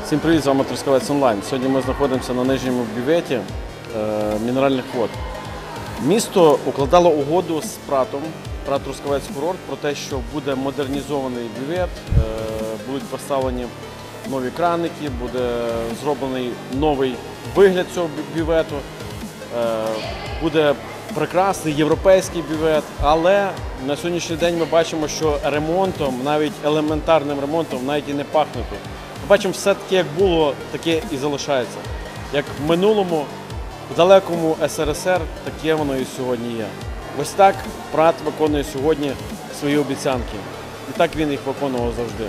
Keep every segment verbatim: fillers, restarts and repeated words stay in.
Всім привіт, з вами Трускавець онлайн. Сьогодні ми знаходимося на нижньому бюветі е, мінеральних вод. Місто укладало угоду з Пратом, Прат Трускавець курорт, про те, що буде модернізований бювет, е, будуть поставлені нові краники, буде зроблений новий вигляд цього бювету, е, буде прекрасний європейський бювет, але на сьогоднішній день ми бачимо, що ремонтом, навіть елементарним ремонтом, навіть і не пахне тут. Ми бачимо, все таке, як було, таке і залишається. Як в минулому, в далекому ес ер ес ер, таке воно і сьогодні є. Ось так Прат виконує сьогодні свої обіцянки. І так він їх виконував завжди.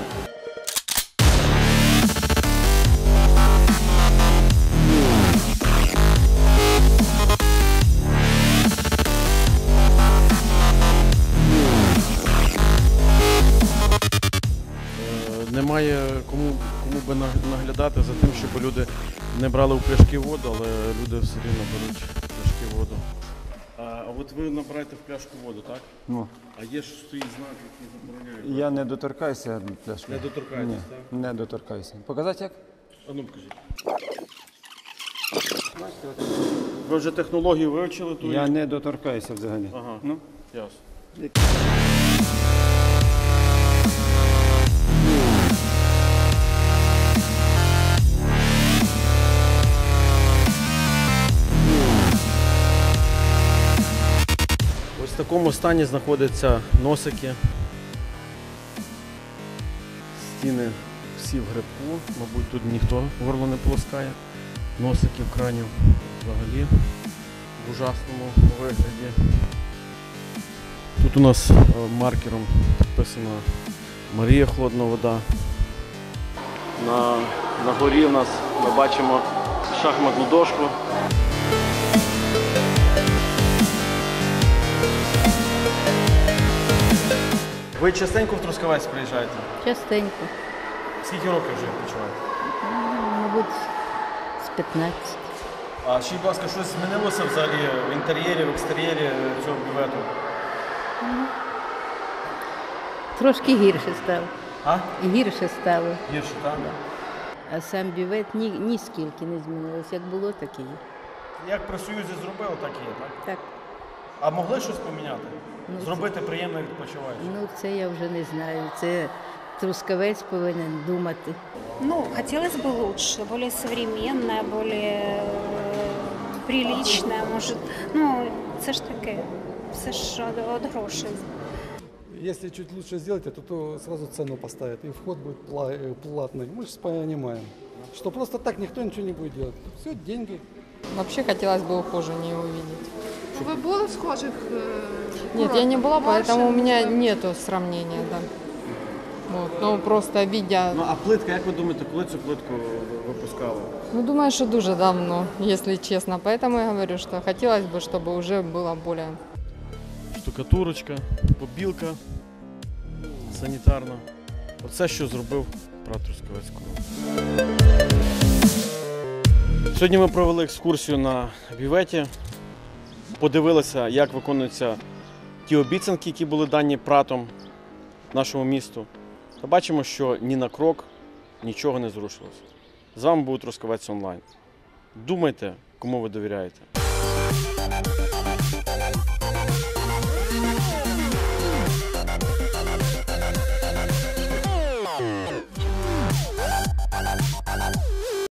Немає кому, кому би наглядати за тим, щоб люди не брали у пляшки воду, але люди все рівно беруть пляшки воду. А, а от ви набираєте в пляшку воду, так? Ну. А є ж стоїть знак, який забороняє? Я не доторкаюся до пляшки. Не доторкаєтесь, Ні, так? не доторкаюся. Показати як? А ну покажіть. Ви вже технологію вивчили? Ту Я і... не доторкаюся взагалі. Ага, Ну? ясно. Ось в такому стані знаходяться носики. Стіни всі в грибку, мабуть, тут ніхто горло не полоскає. Носики в крані взагалі в ужасному вигляді. Тут у нас маркером підписана Марія Холодна вода. На, на горі у нас ми бачимо шахматну дошку. Ви частенько в Трускавець приїжджаєте? Частенько. Скільки років вже відпочиваєте? Мабуть, з п'ятнадцяти. А ще, будь ласка, щось змінилося взагалі в інтер'єрі, в екстер'єрі цього бювету? Трошки гірше стало. А? Гірше стало. Гірше, так? А сам бювет ні, ніскільки не змінилось. Як було, так і є. Як при Союзі зробили, так і є, так? Так. А могли щось поміняти? Ну, Зробити приємно відпочиваючи? Ну, це я вже не знаю. Це Трускавець повинен думати. Ну, хотелось бы лучше, более современное, более э, приличное, может. Ну, це ж таке, все ж от грошей. Если чуть лучше сделать это, то сразу цену поставят, и вход будет платный. Мы же понимаем, что просто так никто ничего не будет делать. Все, деньги. Вообще хотелось бы ухоженнее увидеть. Вы были в схожих? Нет, я не была, поэтому у меня нету сравнения, да. Вот, ну просто видя... Ну, а плитка, як ви думаєте, коли цю плитку випускали? Ну, думаю, что дуже давно, если честно. Поэтому я говорю, что хотелось бы, чтобы уже было более... Штукатурочка, побілка санітарна. Оце, що зробив Прат Трускавець курорт. Сьогодні ми провели екскурсію на бюветі, подивилися, як виконуються ті обіцянки, які були дані Пратом нашому місту. Та бачимо, що ні на крок нічого не зрушилося. З вами був Трускавець онлайн. Думайте, кому ви довіряєте.